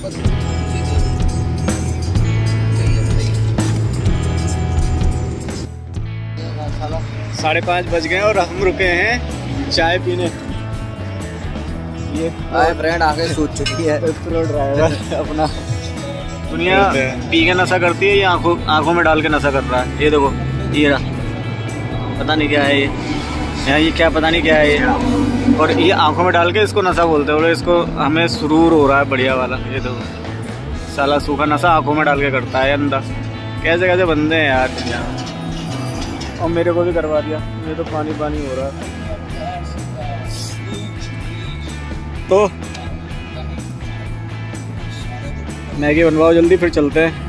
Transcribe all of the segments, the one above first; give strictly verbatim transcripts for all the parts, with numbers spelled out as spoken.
साढ़े पाँच बज गए और हम रुके हैं चाय पीने। ये हाय फ्रेंड आगे सूझ चुकी है। प्रो ड्राइवर अपना दुनिया पी के नशा करती है, ये आंखों आंखों में डाल के नशा कर रहा है। ये देखो ये रहा, पता नहीं क्या है ये यहाँ, ये क्या पता नहीं क्या है ये, और ये आंखों में डाल के इसको नशा बोलते हैं। और इसको हमें सुरूर हो रहा है बढ़िया वाला। ये देखो साला सूखा नशा आंखों में डाल के करता है अंदर। कैसे कैसे बंदे हैं यार दुनिया। और मेरे को भी करवा दिया, मेरे तो पानी पानी हो रहा है। तो मैगी बनवाओ जल्दी, फिर चलते हैं।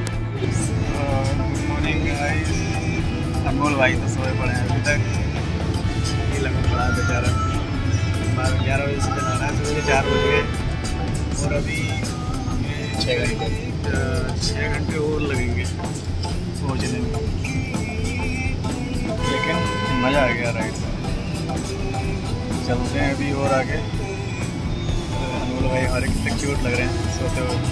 Good morning guys. अनमोल भाई तो सोए पड़े हैं अभी तक। ये लगा पड़ा है बेचारा, बारह ग्यारह बजे से चला रहा है, सुबह के चार बज गए और अभी छः घंटे छः घंटे और लगेंगे पहुँचने में। लेकिन मज़ा आ गया राइड में। चलते हैं अभी और आगे। अनमोल भाई हमारे कितने क्यूट लग रहे हैं सोते हुए।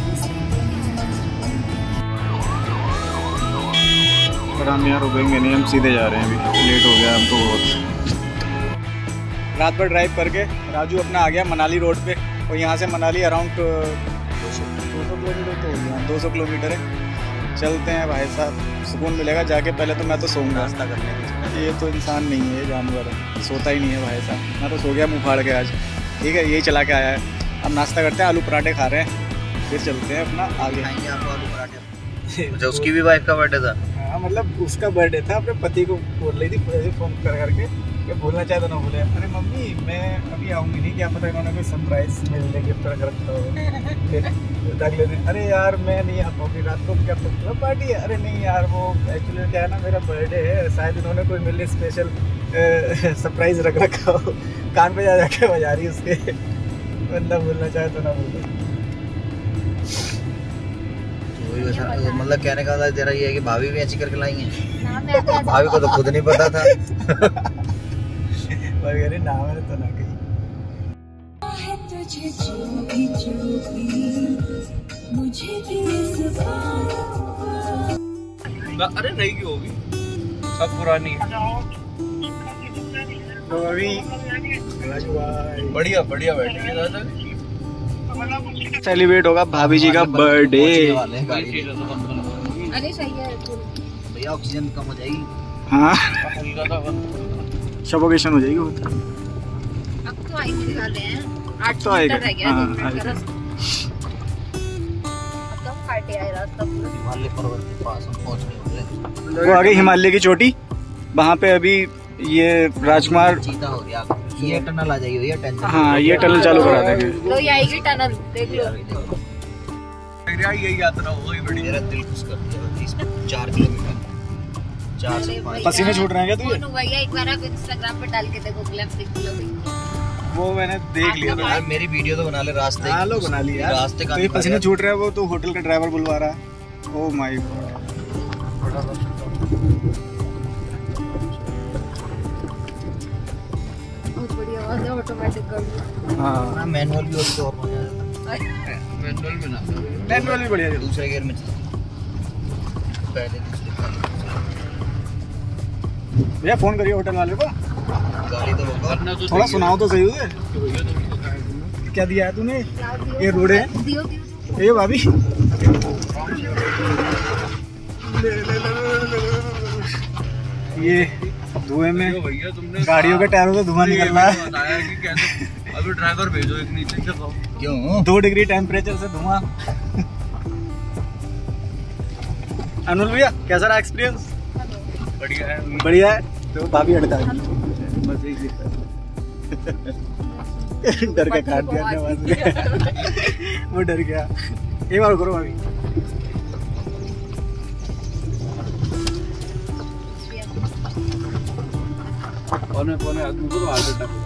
पर हम यहाँ रुकेंगे नहीं, हम सीधे जा रहे हैं, अभी लेट हो गया हमको बहुत। रात भर ड्राइव करके राजू अपना आ गया मनाली रोड पे, और यहाँ से मनाली अराउंड दो सौ किलोमीटर तो हो गया, दो सौ किलोमीटर है। चलते हैं भाई साहब, सुकून मिलेगा जाके। पहले तो मैं तो सोऊंगा नाश्ता करने के। ये तो इंसान नहीं है, ये जानवर है, सोता ही नहीं है भाई साहब। मैं तो सो गया मुँह फाड़ के आज। ठीक है, यही चला के आया है। अब नाश्ता करते हैं, आलू पराठे खा रहे हैं, फिर चलते हैं अपना आगे। खाएंगे आपको आलू पराठे। अच्छा, उसकी भी वाइफ का बर्थडे था। हाँ, मतलब उसका बर्थडे था, अपने पति को बोल रही थी फ़ोन कर करके कि भूलना चाहे तो ना भूले। अरे मम्मी मैं अभी आऊँगी नहीं, क्या पता इन्होंने कोई सरप्राइज मेरे लिए गिफ्ट रख रखा हो। फिर अगले दिन अरे यार मैं नहीं आ पाऊँगी रात को, क्या पता पार्टी है। अरे नहीं यार वो एक्चुअली क्या है ना, मेरा बर्थडे है, शायद इन्होंने कोई मेरे लिए स्पेशल सरप्राइज रख रखा हो। कान पे जा जाके बजा रही उसके। बंदा भूलना चाहे तो ना भूले। मतलब कहने का मतलब तेरा ये है कि भाभी भी ऐसी करके लाई है। भाभी को तो खुद नहीं पता था। भाभी ना मैंने तो ना कही। अरे नहीं की होगी, सब पुरानी। तो अभी बढ़िया बढ़िया बैठेंगे, सेलिब्रेट होगा भाभी जी का बर्थडे। अरे सही है भैया, ऑक्सीजन कम हो जाएगी। हाँ सफोकेशन हो जाएगी। अब तो आई भी निकाल रहे हैं, आठ तो आएगा। रह गया हाँ, दो मिनट का रास्ता। अब तो फाटे आए रास्ता पूरा। हिमालय पर्वत के पास हम पहुंच गए। वो आगे हिमालय की चोटी, वहाँ पे अभी ये राजकुमार चीता हो गया। ये टनल आ जाएगी भैया, टेंशन। हाँ ये टनल चालू करा देंगे। लो ये आएगी टनल, देख लो। यही यात्रा होगी बड़ी। मेरा दिल खुश कर दिया। चार किलोमीटर चार से पाँच। पसीने छूट रहे हैं क्या तुझे? मोनू भैया एक बार आप इंस्टाग्राम पे डाल के देखो, क्लिप देख लो। वो मैंने देख लिया था। यार मेरी वीडियो तो बना ले रास्ते। हाँ लो बना लिया। रास्ते का तो ये पसीने छूट रहे हैं, वो तो होटल का ड्राइवर बुलवा रहा है। Oh my God. बहुत बढ़िया आवाज है, ऑटोमेटिक कर लो। हाँ मैनुअल भी उसको और मजा आता है। मैनुअल में ना, मैनुअल भी बढ़िया है। दूसरे गियर में पहले दूसरे भैया फोन करिए होटल वाले को। गाली तो होगा। तो थोड़ा सुनाओ तो सही उसे। भैया तुमको क्या है? क्या दिया है तूने? ये रोडे है। दियो दियो। ये भाभी ये धुएं में भैया तुमने गाड़ियों के टायरों से धुआं निकल रहा है। बताया कि कैसे अभी ड्राइवर भेजो एक नीचे से। क्यों? दो डिग्री टेम्परेचर से धुआं। अनुल भैया कैसा रहा एक्सपीरियंस? बढ़िया है, बढ़िया है। तो भाभी हटता है बस यही डर के काट दिया ने वो डर गया। एक बार करो अभी। पौने पौने आदमी को तो आगे टप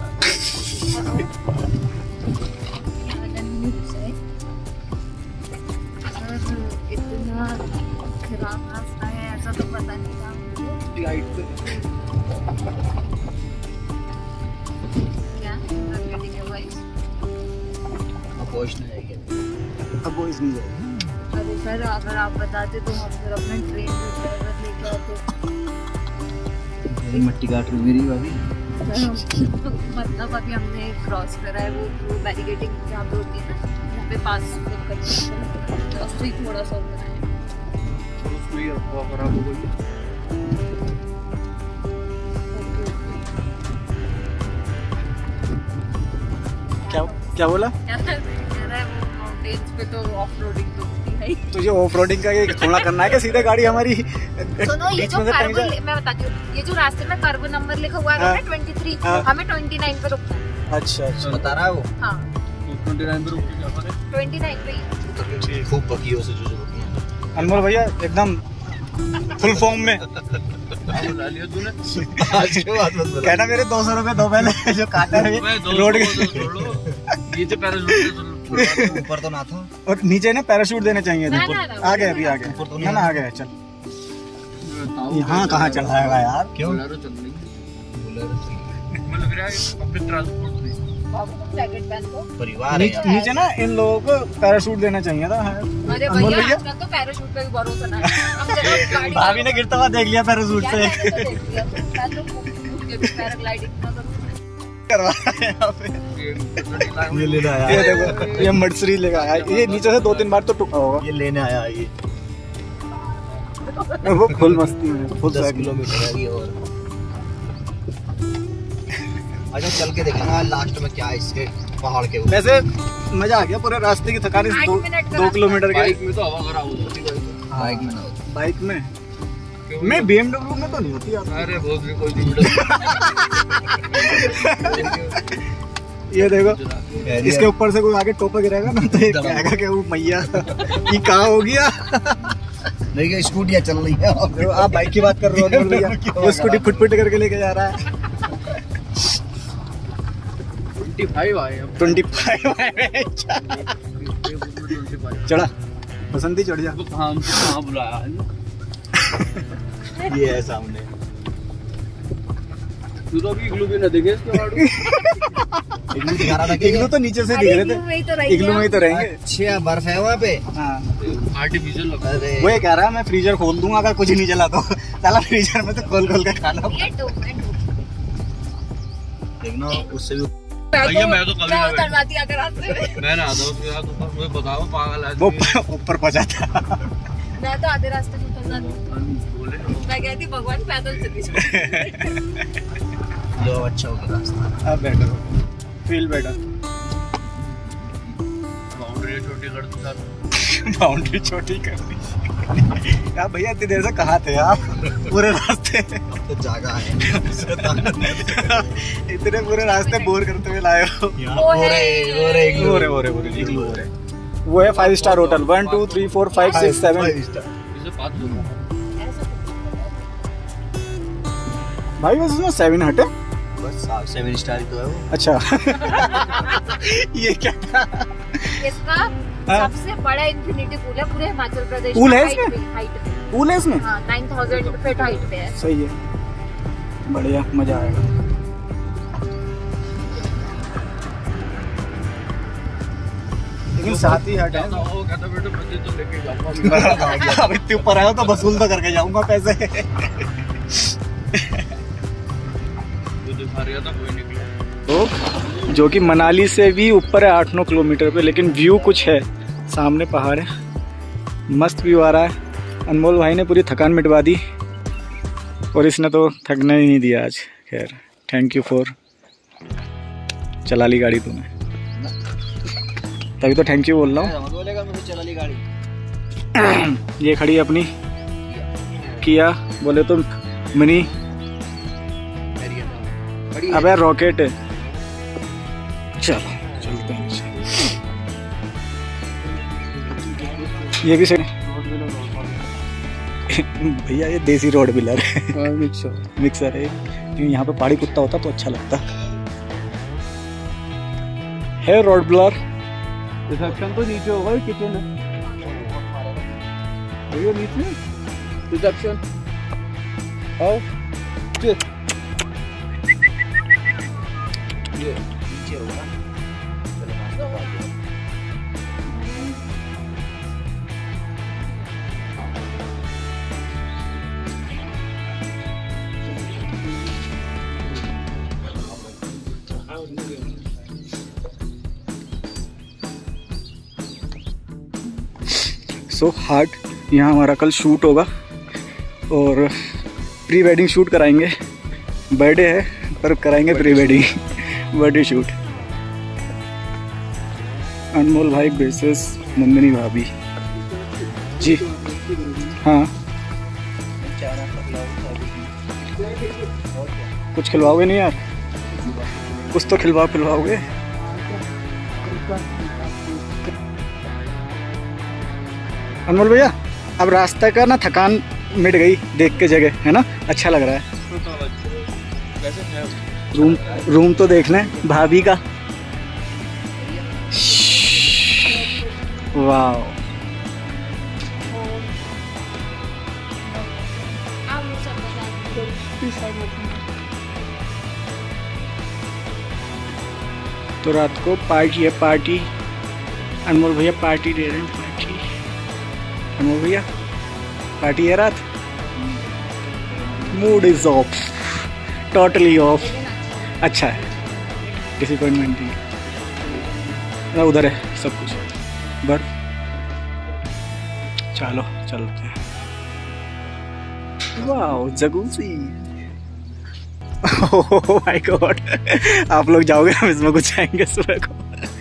इतना खराब रास्ता है, ऐसा तो पता नहीं था मुझे। क्या? पहुंचने जाएंगे। अब वो इसमें जाएगी। अरे सर अगर आप बताते तो हम फिर अपना ट्रेन ड्राइवर लेके आते। मेरी मट्टी काट रही मेरी भाभी। मतलब अभी हमने क्रॉस करा है, वो वो बैरिकेडिंग जहाँ पे होती है ना, वहाँ पे पास करके उससे ही थोड़ा सा बनाया उसमें ही अफवाह खराब हो गई। क्या क्या बोला? कह रहा है वो माउंटेन्स पे तो ऑफ रोडिंग तो होती है ही। तुझे ऑफ रोडिंग का ये थोड़ा करना है कि सीधे गाड़ी हमारी सुनो, ये जो कर्व, मैं बताती हूँ, ये जो रास्ते में कर्व नंबर लिखा हुआ है ना तेईस, हाँ। हमें उनतीस पे रुकना है। अच्छा अच्छा बता रहा है वो। हाँ उनतीस पे रुक के क्या करें? उनतीस पे ही। खूब बकियों से जो जो बकी है। अनमोल भैया एकदम फुल फॉर्म में बुला लिया तूने। आज के बाद मत बोला। कहना मेरे दो सौ रुपए दो पहले जो काटा है रोड के नीचे पैराशूट ऊपर तो ना था। और नीचे ना पैराशूट देने चाहिए थे। ना, ना, ना, आ गए अभी आ गए ऊपर तो ना ना आ गए चल। यहाँ कहाँ चलाएगा यार? क्यों? बोलेरो चल रही है। मतलब फिर पब्लिक ट्रांसपोर्ट नहीं। बाबू तुम जैकेट पहन लो। परिवार है नीचे, यार। नीचे ना इन लोगों को पैराशूट देना चाहिए था। अरे अनमोल भैया भैया आजकल तो पैराशूट पे भी भरोसा ना है। हम जब गाड़ी भाभी ने गिरता हुआ देख लिया पैराशूट यार से मैंने तो देख लिया, मैं तो कूद के भी पैराग्लाइडिंग ना करूँ। करवा रहा है यहाँ पे। ये लेने आया ये देखो ये मर्सरी लेकर आया है। ये नीचे से दो तीन बार तो टुका होगा। ये लेने आया ये वो फुल मस्ती में फुल दस किलोमीटर है ये। और अच्छा चल के देखेंगे लास्ट में क्या है इसके पहाड़ के ऊपर। वैसे मजा आ गया पूरे रास्ते की थकान इस आठ दो, मिनट का दो किलोमीटर के बाइक में तो हवा खराब हो जाती है। बाइक में ना बाइक में मैं बीएमडब्ल्यू में तो नहीं होती यार। अरे बहुत भी कोई नहीं। ये देखो कह इसके ऊपर से कोई आगे टोपा गिरेगा ना तो ये कहेगा कि वो मैया ये कहाँ हो गया। नहीं स्कूटियाँ चल रही है। देखो, आप बाइक की बात कर रहे हो अनमोल भैया, वो स्कूटी फुट फुट करके लेके जा रहा है। पच्चीस आए अब। ट्वेंटी फाइव चढ़ा बसंती चढ़ जा। हाँ हमको कहाँ बुलाया है? ये है सामने। तू तो अभी इग्लू भी न देखे इसके बारे में। इग्लू दिखा रहा था कि इग्लू तो नीचे से अरे दिख रहे इग्लू में ही तो थे। रहेंगे इग्लू में ही तो रहेंगे। अच्छा बर्फ है वहाँ पे। हाँ आर्टिफिशियल लगा। अरे वो ये कह रहा है मैं फ्रीजर खोल दूंगा अगर कुछ नहीं चला तो। साला फ्रीजर में तो खोल खोल के खाना। ये टू मैं टू देखना उससे भी भैया मैं तो कभी मैं ना उतरवाती अगर रास्ते में। मैं ना आता उसके साथ ऊपर। मुझे बताओ पागल है वो ऊपर पहुंचा था। मैं तो आधे रास्ते में उतर जाती हूँ। बोले मैं कहती भगवान पैदल चली जाओ। जो अच्छा हो गया रास्ता। अब बेटर फील बेटर। बाउंड्री छोटी कर दूंगा। बाउंड्री छोटी कर दी यार। भैया इतनी देर से कहाँ थे आप? पूरे रास्ते तो जगह है। इतने पूरे रास्ते बोर करते हुए लाए हो। वो है वो रे वो रे वो रे वो रे वो रे इग्लू वो रे वो है five star hotel. One two three four five six seven. इसे बात दूंगा। भाई बस उसमें सेवन हटे। बस सेवन स्टार ही तो है वो। अच्छा ये क्या था? इसका हाँ। सबसे बड़ा इंफिनिटी पूल है पूरे हिमाचल प्रदेश पूल में। है हाइट इसमें? पे हाइट पे पूल है इसमें? हाँ नाइन थाउजेंड फीट हाइट पे है। सही है बढ़िया मजा आएगा। लेकिन साथ ही हट है। वो कहता बेटा बच्चे तो लेके जाऊंगा। अब इतने ऊपर आया तो वसूल तो करके जाऊंगा पैसे। जो दिखा रहा था कोई निकला। तो जो कि मनाली से भी ऊपर है आठ नौ किलोमीटर पे, लेकिन व्यू कुछ है। सामने पहाड़ है, मस्त व्यू आ रहा है। अनमोल भाई ने पूरी थकान मिटवा दी और इसने तो थकने ही नहीं दिया आज। खैर थैंक यू फॉर चला ली गाड़ी तूने, तभी तो थैंक यू बोल रहा हूँ। बोलेगा मुझे चला ली गाड़ी। ये खड़ी है अपनी किया, बोले तो मिनी। अबे रॉकेट है। चलो चलते हैं। ये भी सही भैया, ये देसी रोड व्हीलर है। मिक्सर मिक्सर है। यहाँ पे पहाड़ी कुत्ता होता तो अच्छा लगता है। रोड व्हीलर रिसेप्शन तो नीचे होगा, किचन है भैया नीचे रिसेप्शन। आओ ये नीचे होगा। चलो सो हार्ट। यहाँ हमारा कल शूट होगा और प्री वेडिंग शूट कराएंगे। बर्थडे है पर कराएंगे pre wedding birthday shoot. Anmol भाई बेसिस नंदिनी भाभी जी। हाँ कुछ खिलवाओगे नहीं यार? कुछ तो खिलवाओ खिलवाओगे। अनमोल भैया अब रास्ते का ना थकान मिट गई देख के जगह, है ना? अच्छा लग रहा है। रूम रूम तो देख लें भाभी का। वाह तो रात को पार्टी है, पार्टी। अनमोल भैया पार्टी दे रहे हैं, पार्टी। अनमोल भैया पार्टी है रात। Mood is off, totally off. अच्छा है, डिसअपॉइंटमेंट नहीं। उधर है सब कुछ बर्फ। चलो चलते हैं। वाओ जगूसी। ओह माय गॉड, आप लोग जाओगे हम इसमें कुछ आएंगे सुबह को।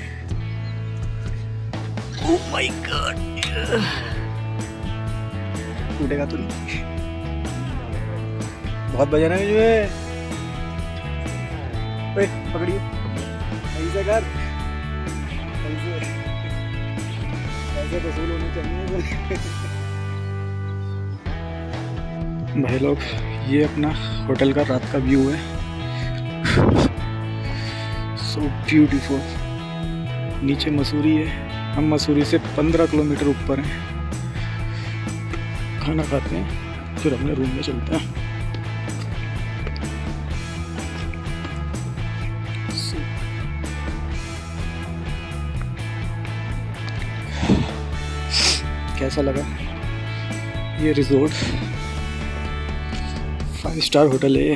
ओह माय गॉड, टूटेगा तो नहीं? बहुत बजा रहे हैं मुझे। ओए पकड़िए, ऐसे कर, ऐसे ऐसे वसूल होने चाहिए भाई लोग। ये अपना होटल का रात का व्यू है। So beautiful. नीचे मसूरी है, हम मसूरी से पंद्रह किलोमीटर ऊपर हैं। खाना खाते हैं फिर अपने रूम में चलते हैं। कैसा लगा ये रिजॉर्ट? फाइव स्टार होटल है।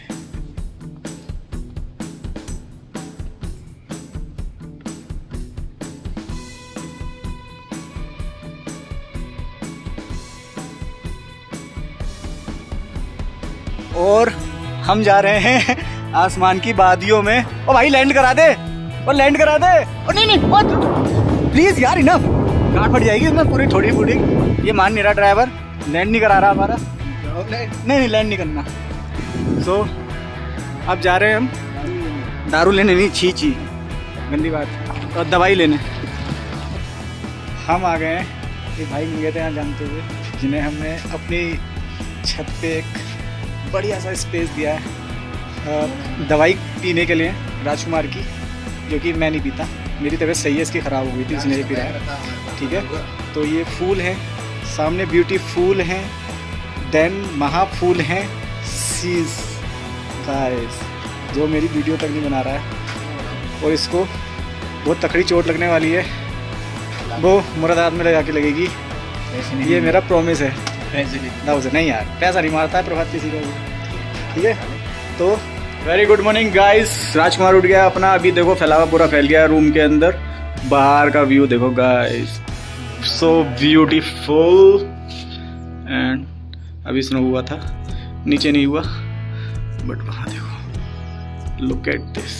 और हम जा रहे हैं आसमान की वादियों में। ओ भाई लैंड करा दे, ओ लैंड करा दे। ओ नहीं नहीं प्लीज यार, इनफ। गाड़ फट जाएगी इसमें पूरी थोड़ी फूटी। ये मान नहीं रहा ड्राइवर, लैंड नहीं करा रहा हमारा। नहीं नहीं लैंड नहीं करना। सो so, अब जा रहे हैं हम दारू लेने, नहीं छी छी गंदी बात, और दवाई लेने। हम आ गए हैं, ये भाई मिल गए थे यहाँ जानते हुए, जिन्हें हमने अपनी छत पे एक बढ़िया सा स्पेस दिया है दवाई पीने के लिए राजकुमार की, जो कि मैं नहीं पीता। मेरी तबीयत सही है, इसकी ख़राब हो गई थी इसलिए पी रहा है। ठीक है, तो ये फूल है सामने, ब्यूटी फूल हैं, देन महाफूल हैं सीज गाइस, जो मेरी वीडियो तक नहीं बना रहा है और इसको बहुत तकड़ी चोट लगने वाली है, वो मुरादाबाद में लगा के लगेगी। ये मेरा प्रॉमिस है। पैसे नहीं यार, पैसा नहीं मारता है प्रभात किसी का। ठीक है, तो very good morning guys. Rajkumar उठ गया अपना, अभी देखो फैलावा पूरा फैल गया रूम के अंदर। बाहर का व्यू देखो गाइस, सो ब्यूटीफुल। एंड अभी स्नो हुआ था, नीचे नहीं हुआ, बट वहाँ देखो, लुक एट दिस।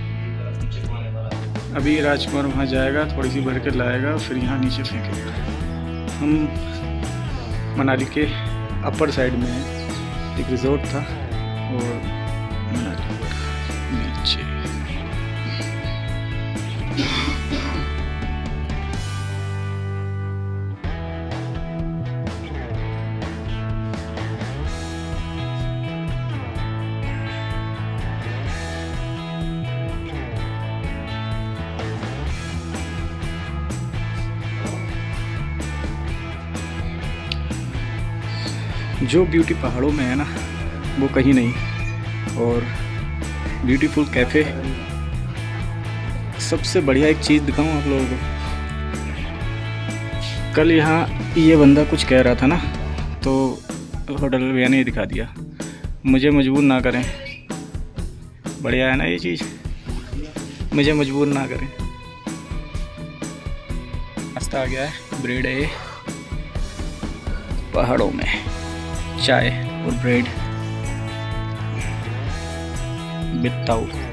अभी राजकुमार वहाँ जाएगा, थोड़ी सी भर के लाएगा, फिर यहाँ नीचे फेंकेगा। हम मनाली के अपर साइड में एक रिजॉर्ट था और मनाली नीचे। जो ब्यूटी पहाड़ों में है ना, वो कहीं नहीं। और ब्यूटीफुल कैफ़े, सबसे बढ़िया एक चीज़ दिखाऊं आप लोगों को। कल यहाँ ये बंदा कुछ कह रहा था ना, तो होटल भैया ने दिखा दिया। मुझे मजबूर ना करें, बढ़िया है ना ये चीज़, मुझे मजबूर ना करें। नाश्ता आ गया है, ब्रेड है पहाड़ों में चाय और ब्रेड बिताऊ।